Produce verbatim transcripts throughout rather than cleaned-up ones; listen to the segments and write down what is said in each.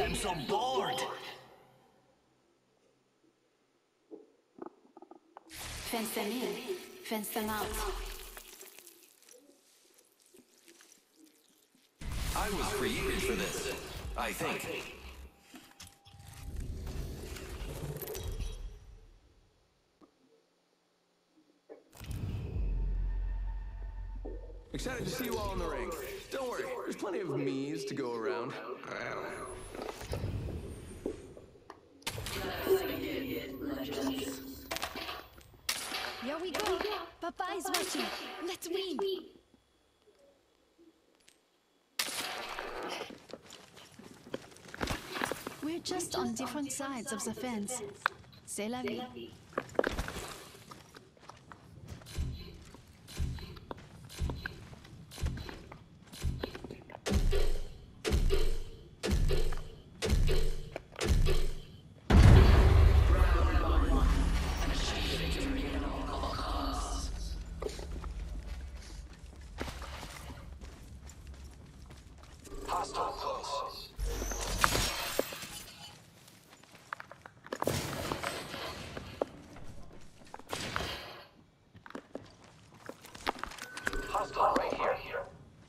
I'm so bored. Fence them in, fence them out. I was created for this, I think. Excited to see you all in the ring. Don't worry, there's plenty of me's to go around. Here we go. Papa is watching. Let's win. We're just on different sides of the fence. C'est la vie. Hostile close. Hostile right here.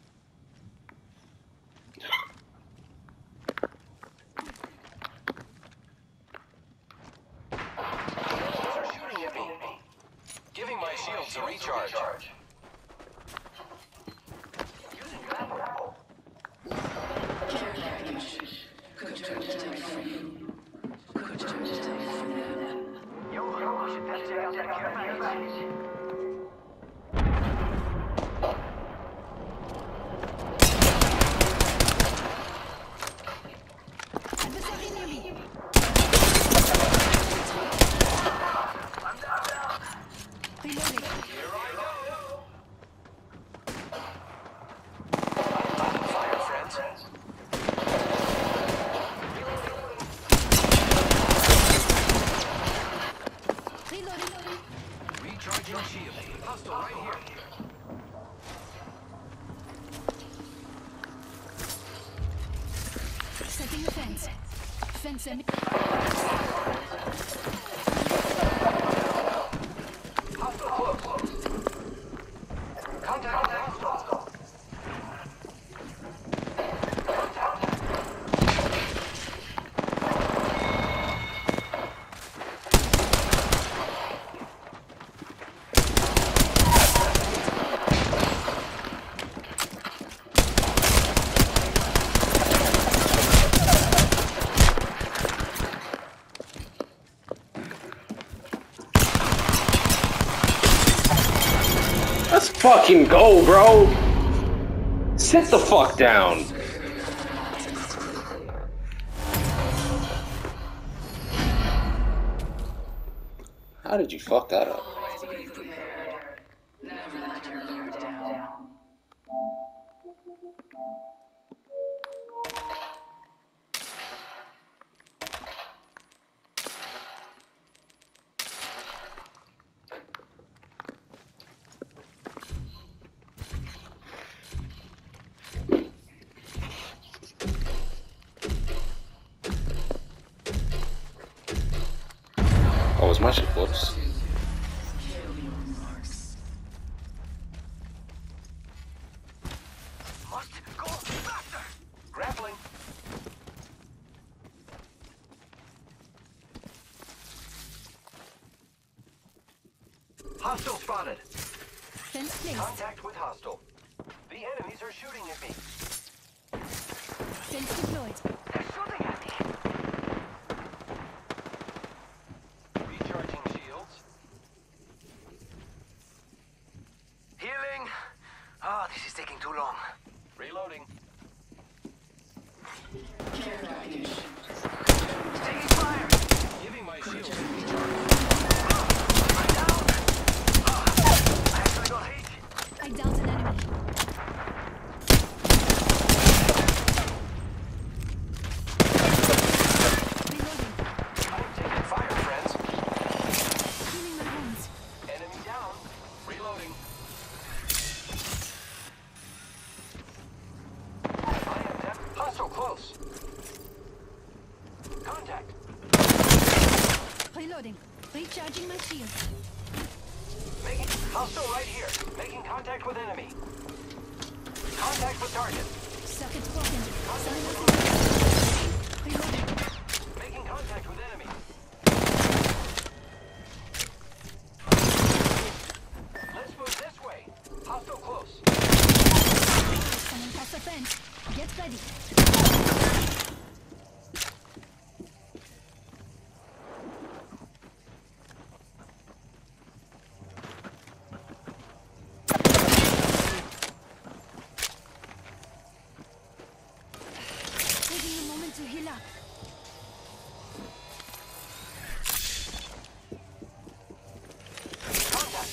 They're shooting at me. Giving my shields a recharge. Using grapple. Care package. Good to take from you. Good to take from them. Yo, yo, we should test out that care package. Adversary near me. I'm down, down. Reloading. Here I go. Fire, friends. Reloading. Recharging shield. Hostile right here. Setting a fence. Fence them in. Hostile close. Contact hostile. Let's fucking go, bro! Sit the fuck down! How did you fuck that up? Always be prepared. Never let your guard down. Oh, is my shit close? Kill your marks. Must go faster. Grappling. Hostile spotted. Fence placed. Contact with hostile. The enemies are shooting at me. Fence deployed. They're shooting at me. Recharging shields. Healing. Ah, this is taking too long. Reloading. Care package. Taking fire. Giving my shields a recharge. I'm down. Ah, I actually got hit. I downed an enemy. Reloading. Recharging my shield. Making hostile right here. Making contact with enemy. Contact with target. Circuit broken. Contact with Reloading. Making contact with enemy. Let's move this way. Hostile close. Coming past the fence. Get ready. Taking a moment to heal up. Contact.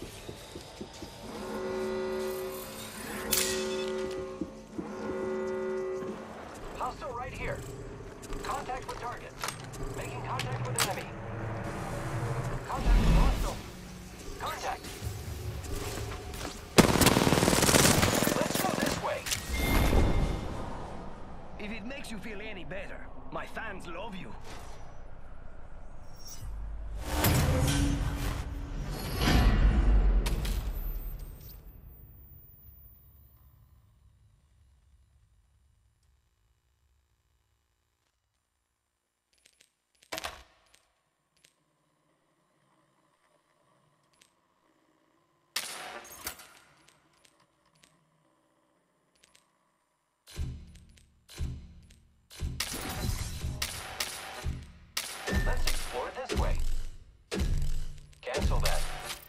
Hostile right here. Contact with target. Making contact with enemy. Contact with hostile. Contact. Let's go this way. If it makes you feel any better, my fans love you. Let's explore this way. Cancel that.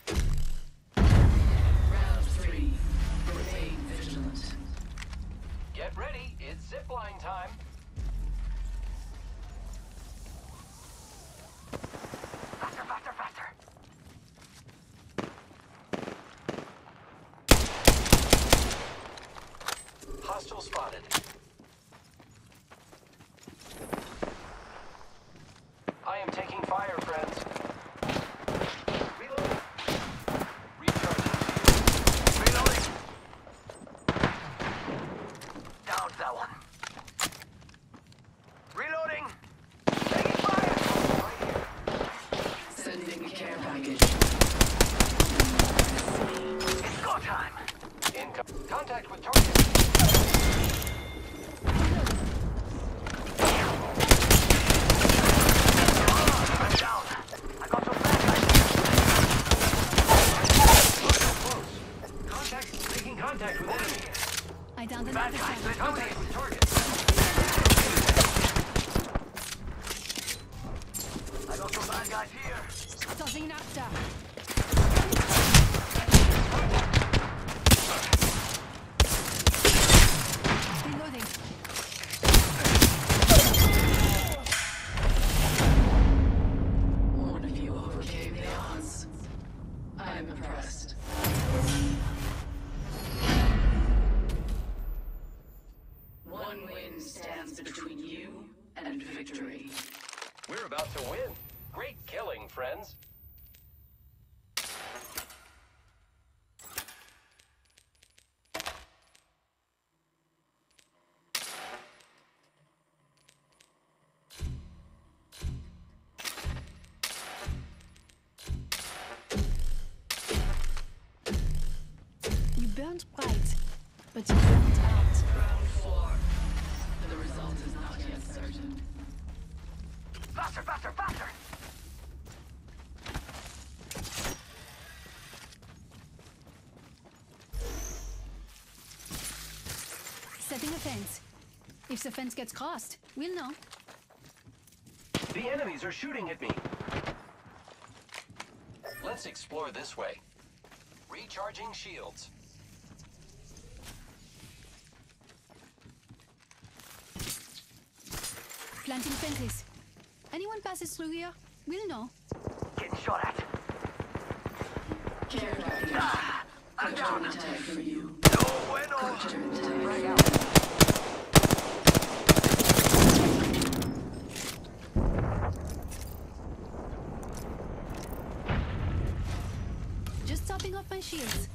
Round three. Remain vigilant. Get ready. It's zipline time. Faster, faster, faster. Hostile spotted. I am taking fire, friends. Reloading. Recharging shield. Reloading. Down that one. Reloading. Taking fire. Right here. Sending a care package. It's go time. Income. Contact with target. I'm down. I got some bad guys. Close. Contact. Making contact with enemy. I downed Bad another guys, one. they're coming. Contact with target. I got some bad guys here. Tossing an after. Reloading. One of you overcame the odds. I'm impressed. One win stands between you and victory. We're about to win. Great killing, friends. You burnt bright, but you burnt out. Round four. The result is not yet certain. Faster, faster, faster. Setting a fence. If the fence gets crossed, we'll know. The enemies are shooting at me. Let's explore this way. Recharging shields. Planting fences. Anyone passes through here, we'll know. Getting shot at. Care package. Ah, I'm Coach down. turn attack for you. No bueno. Coach turn attack Frag for you. out. Just topping off my shields.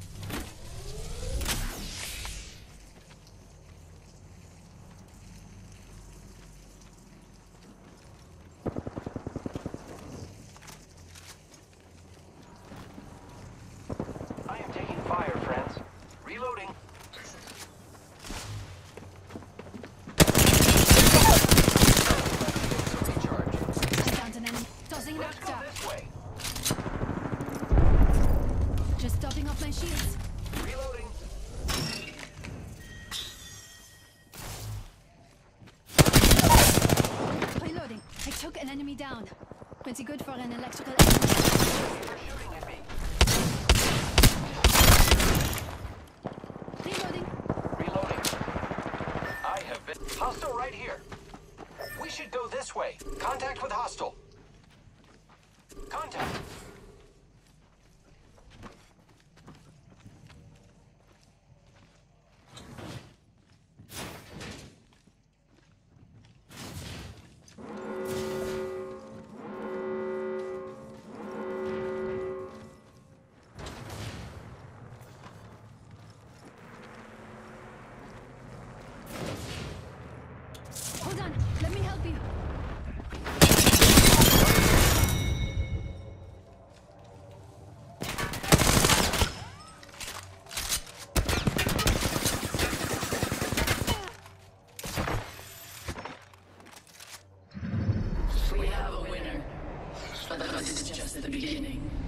down. Pretty good for an electrical. They're shooting at me. Reloading. Reloading. I have been... Hostile right here. We should go this way. Contact with hostile. Contact. Hold on. Let me help you. We have a winner, but this is just the beginning.